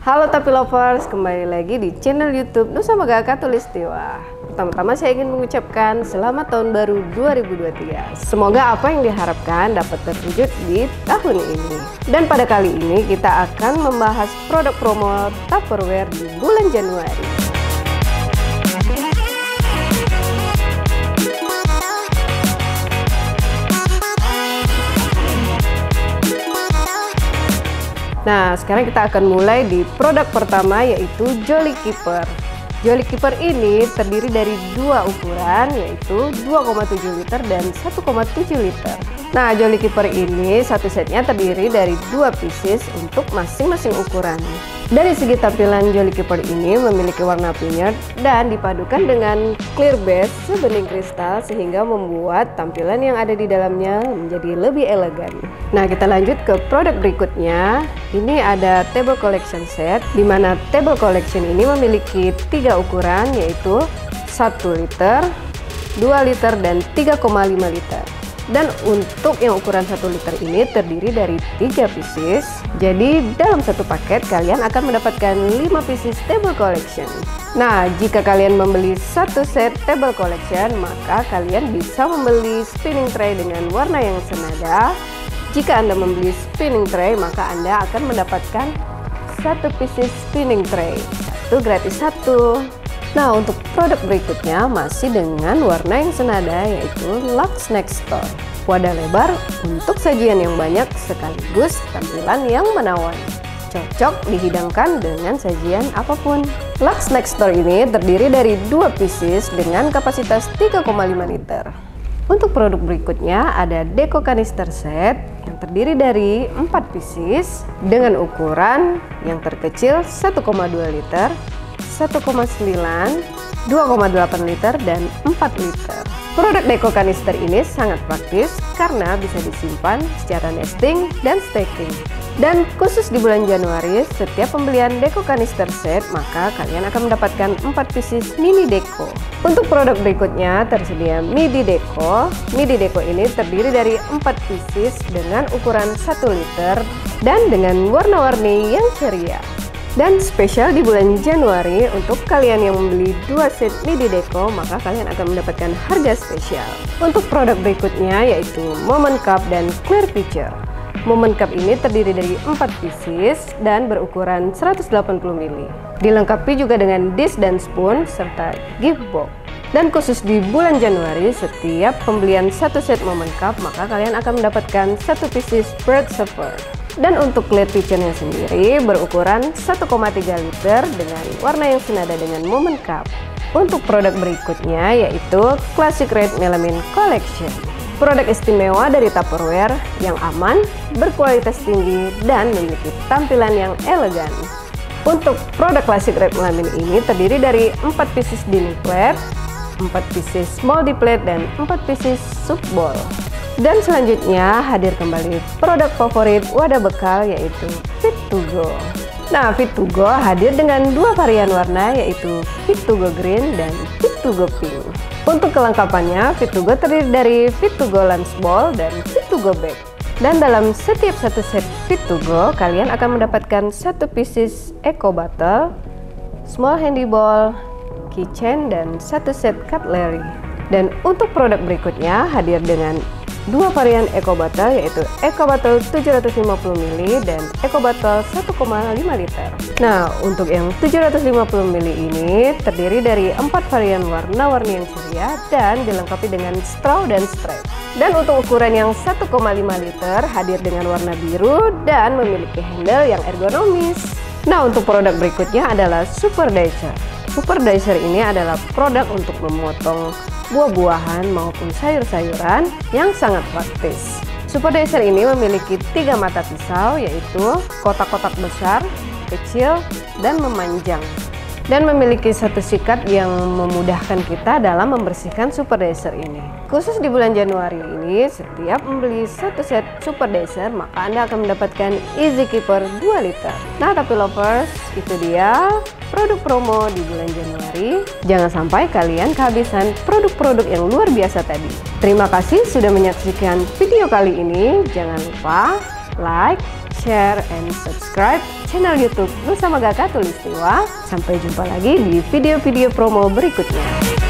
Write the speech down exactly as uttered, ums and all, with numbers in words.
Halo Tapi Lovers, kembali lagi di channel YouTube Nusa Megah Khatulistiwa. Pertama-tama saya ingin mengucapkan selamat tahun baru dua ribu dua puluh tiga. Semoga apa yang diharapkan dapat terwujud di tahun ini. Dan pada kali ini kita akan membahas produk promo Tupperware di bulan Januari. Nah, sekarang kita akan mulai di produk pertama, yaitu Jolly Keeper. Jolly Keeper ini terdiri dari dua ukuran, yaitu dua koma tujuh liter dan satu koma tujuh liter. Nah, Jolly Keeper ini satu setnya terdiri dari dua pieces untuk masing-masing ukuran. Dari segi tampilan, Jolly Keeper ini memiliki warna peanut dan dipadukan dengan clear base sebening kristal sehingga membuat tampilan yang ada di dalamnya menjadi lebih elegan. Nah, kita lanjut ke produk berikutnya. Ini ada table collection set, di mana table collection ini memiliki tiga ukuran, yaitu satu liter, dua liter, dan tiga koma lima liter. Dan untuk yang ukuran satu liter ini terdiri dari tiga pieces. Jadi dalam satu paket kalian akan mendapatkan lima pieces table collection. Nah, jika kalian membeli satu set table collection, maka kalian bisa membeli spinning tray dengan warna yang senada. Jika Anda membeli spinning tray, maka Anda akan mendapatkan satu pieces spinning tray. Satu gratis satu. Nah, untuk produk berikutnya masih dengan warna yang senada, yaitu Lux Next Door. Wadah lebar untuk sajian yang banyak sekaligus tampilan yang menawan. Cocok dihidangkan dengan sajian apapun. Lux Next Door ini terdiri dari dua pieces dengan kapasitas tiga koma lima liter. Untuk produk berikutnya ada Deco Kanister Set yang terdiri dari empat pieces dengan ukuran yang terkecil satu koma dua liter, satu koma sembilan, dua koma delapan liter, dan empat liter. Produk Deco Kanister ini sangat praktis karena bisa disimpan secara nesting dan stacking. Dan khusus di bulan Januari, setiap pembelian Deco Kanister Set, maka kalian akan mendapatkan empat pieces mini deco. Untuk produk berikutnya tersedia midi deco. Midi deco ini terdiri dari empat pieces dengan ukuran satu liter dan dengan warna-warni yang ceria. Dan spesial di bulan Januari, untuk kalian yang membeli dua set midi deco, maka kalian akan mendapatkan harga spesial. Untuk produk berikutnya yaitu Moment Cup dan Clear Pitcher. Moment Cup ini terdiri dari empat pieces dan berukuran seratus delapan puluh mililiter. Dilengkapi juga dengan dish dan spoon serta gift box. Dan khusus di bulan Januari, setiap pembelian satu set Moment Cup, maka kalian akan mendapatkan satu pieces bread server. Dan untuk Clear Pitcher-nya sendiri berukuran satu koma tiga liter dengan warna yang senada dengan Moment Cup. Untuk produk berikutnya yaitu Classic Red Melamine Collection. Produk istimewa dari Tupperware yang aman, berkualitas tinggi, dan memiliki tampilan yang elegan. Untuk produk Classic Red Melamine ini terdiri dari empat pieces dining plate, empat pieces moldy plate, dan empat pieces soup bowl. Dan selanjutnya hadir kembali produk favorit wadah bekal, yaitu Fit to Go. Nah, Fit to Go hadir dengan dua varian warna, yaitu Fit to Go Green dan Fit to Go Pink. Untuk kelengkapannya, Fit to Go terdiri dari Fit to Go Lunch Bowl dan Fit to Go Bag. Dan dalam setiap satu set Fit to Go, kalian akan mendapatkan satu pieces Eco Bottle, Small Handy Bowl, Keychain, dan satu set Cutlery. Dan untuk produk berikutnya hadir dengan dua varian Eco Bottle, yaitu Eco Bottle tujuh ratus lima puluh mililiter dan Eco Bottle satu koma lima liter. Nah, untuk yang tujuh ratus lima puluh mililiter ini terdiri dari empat varian warna-warni yang ceria dan dilengkapi dengan straw dan strap. Dan untuk ukuran yang satu koma lima liter hadir dengan warna biru dan memiliki handle yang ergonomis. Nah, untuk produk berikutnya adalah Super Dicer. Super Dicer ini adalah produk untuk memotong buah-buahan maupun sayur-sayuran yang sangat praktis. Super Dicer ini memiliki tiga mata pisau, yaitu kotak-kotak besar, kecil, dan memanjang. Dan memiliki satu sikat yang memudahkan kita dalam membersihkan Super Dicer ini. Khusus di bulan Januari ini, setiap membeli satu set Super Dicer, maka Anda akan mendapatkan Easy Keeper dua liter. Nah, Tapi Lovers, itu dia produk promo di bulan Januari. Jangan sampai kalian kehabisan produk-produk yang luar biasa tadi. Terima kasih sudah menyaksikan video kali ini. Jangan lupa like, share, and subscribe channel YouTube Nusa Magaka Tulistiwa. Sampai jumpa lagi di video-video promo berikutnya.